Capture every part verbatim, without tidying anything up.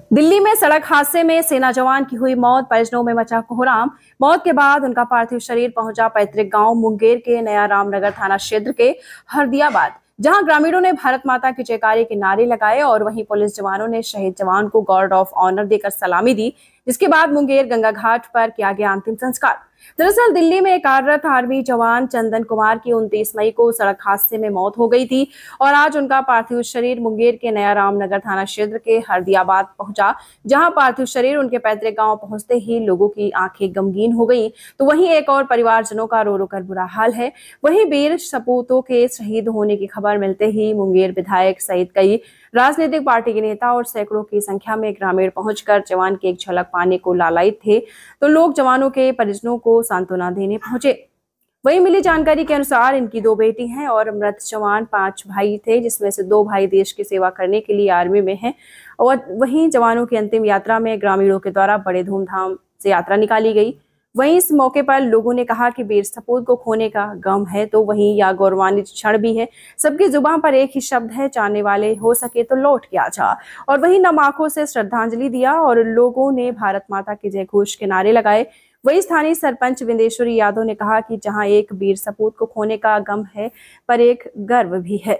दिल्ली में सड़क हादसे में सेना जवान की हुई मौत, परिजनों में मचा कोहराम। मौत के बाद उनका पार्थिव शरीर पहुंचा पैतृक गांव मुंगेर के नया रामनगर थाना क्षेत्र के हरदियाबाद, जहां ग्रामीणों ने भारत माता की जयकारे के नारे लगाए और वहीं पुलिस जवानों ने शहीद जवान को गार्ड ऑफ ऑनर देकर सलामी दी, जिसके बाद मुंगेर गंगा घाट पर किया गया अंतिम संस्कार। दरअसल दिल्ली में कार्यरत आर्मी जवान चंदन कुमार की उनतीस मई को सड़क हादसे में मौत हो गई थी और आज उनका पार्थिव शरीर मुंगेर के नया रामनगर थाना क्षेत्र के हरदियाबाद पहुंचा, जहां पार्थिव शरीर उनके पैतृक गांव पहुंचते ही लोगों की आंखें गमगीन हो गई। तो वहीं एक और परिवारजनों का रो रो कर बुरा हाल है। वहीं वीर सपूतों के शहीद होने की खबर मिलते ही मुंगेर विधायक सहित कई राजनीतिक पार्टी के नेता और सैकड़ों की संख्या में ग्रामीण पहुंचकर जवान की एक झलक पाने को लालायित थे। तो लोग जवानों के परिजनों को सांत्वना देने पहुंचे। वहीं मिली जानकारी के अनुसार इनकी दो बेटी हैं और मृत जवान पांच भाई थे, जिसमें से दो भाई देश की सेवा करने के लिए आर्मी में हैं। और वहीं जवानों की अंतिम यात्रा में ग्रामीणों के द्वारा बड़े धूमधाम से यात्रा निकाली गई। वहीं इस मौके पर लोगों ने कहा कि वीर सपूत को खोने का गम है, तो वहीं यह गौरवान्वित क्षण भी है। सबकी जुबान पर एक ही शब्द है, चाहने वाले हो सके तो लौट के आ जा। और वहीं नम आंखों से श्रद्धांजलि दिया और लोगों ने भारत माता के जय घोष के नारे लगाए। वहीं स्थानीय सरपंच विंदेश्वरी यादव ने कहा कि जहां एक वीर सपूत को खोने का गम है, पर एक गर्व भी है।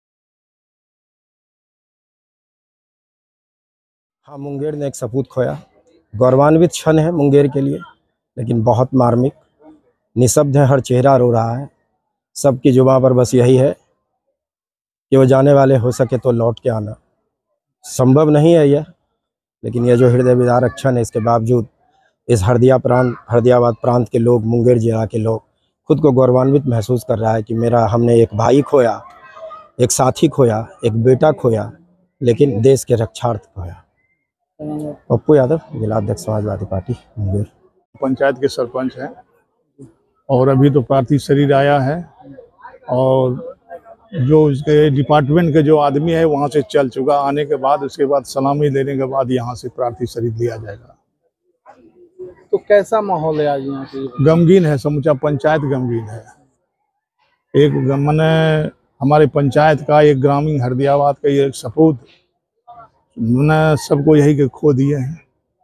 हाँ, मुंगेर ने एक सपूत खोया। गौरवान्वित क्षण है मुंगेर के लिए, लेकिन बहुत मार्मिक। निशब्द है, हर चेहरा रो रहा है। सबकी जुबान पर बस यही है कि वो जाने वाले हो सके तो लौट के आना। संभव नहीं है यह, लेकिन यह जो हृदय विदारक क्षण है, इसके बावजूद इस हरदिया प्रांत हरदियाबाद प्रांत के लोग, मुंगेर जिला के लोग खुद को गौरवान्वित महसूस कर रहा है कि मेरा हमने एक भाई खोया, एक साथी खोया, एक बेटा खोया, लेकिन देश के रक्षार्थ खोया। पप्पू यादव, जिलाध्यक्ष समाजवादी पार्टी मुंगेर। पंचायत के सरपंच हैं और अभी तो पार्थिव शरीर आया है और जो इसके डिपार्टमेंट के जो आदमी है वहाँ से चल चुका। आने के बाद उसके बाद सलामी देने के बाद यहाँ से पार्थिव शरीर लिया जाएगा। तो कैसा माहौल है आज यहाँ पे? गमगीन है, समूचा पंचायत गमगीन है। एक मैंने हमारे पंचायत का एक ग्रामीण हरदियाबाद का एक सपूत मैंने सबको यही के खो दिए हैं।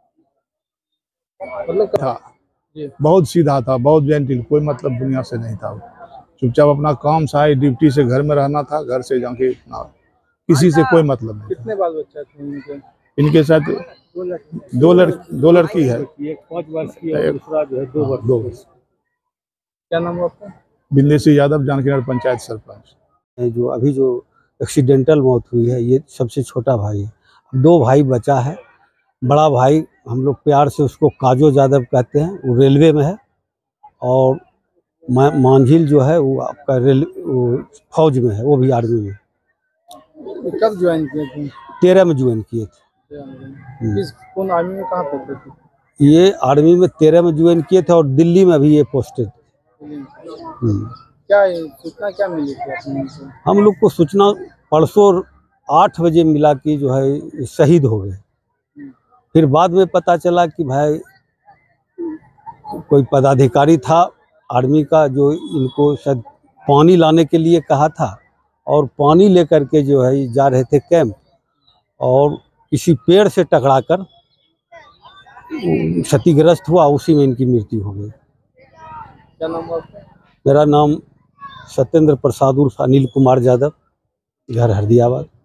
मतलब था बहुत सीधा था, बहुत जेंटल, कोई मतलब दुनिया से नहीं था। चुपचाप अपना काम साई ड्यूटी से घर में रहना था, घर से जाके किसी से कोई मतलब नहीं। कितने बाल बच्चा थे इनके? इनके साथ दो लड़की दो लड़की है, एक पाँच वर्ष की और दूसरा जो है दो वर्ष। दो वर्ष। क्या नाम है आपका? विंदेश्वरी यादव, जानकीनगर पंचायत सरपंच। जो अभी जो एक्सीडेंटल मौत हुई है, ये सबसे छोटा भाई है। दो भाई बचा है। बड़ा भाई हम लोग प्यार से उसको काजो यादव कहते हैं, वो रेलवे में है। और मांझिल जो है वो आपका रेल फौज में है, वो भी आर्मी में। कब ज्वाइन किए थे? तेरह में ज्वाइन किए थे। किस कौन आर्मी में कहाँ पे थे? ये आर्मी में तेरह में ज्वाइन किए थे और दिल्ली में भी ये पोस्टेड। क्या सूचना क्या मिली थी? हम लोग को सूचना परसों आठ बजे मिला कि जो है शहीद हो गए। फिर बाद में पता चला कि भाई कोई पदाधिकारी था आर्मी का जो इनको शायद पानी लाने के लिए कहा था, और पानी लेकर के जो है जा रहे थे कैंप, और किसी पेड़ से टकराकर क्षतिग्रस्त हुआ, उसी में इनकी मृत्यु हो गई। क्या नाम है? मेरा नाम सत्येंद्र प्रसाद उर्फ अनिल कुमार यादव, घर हरदियाबाद।